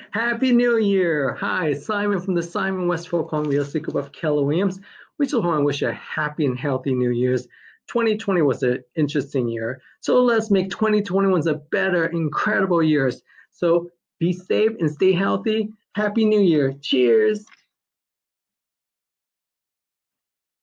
Happy New Year! Hi, Simon from the Simon Westfall-Kwong Real Estate Group of Keller Williams. We just want to wish you a happy and healthy New Year's. 2020 was an interesting year, so let's make 2021 a better, incredible year. So be safe and stay healthy. Happy New Year! Cheers!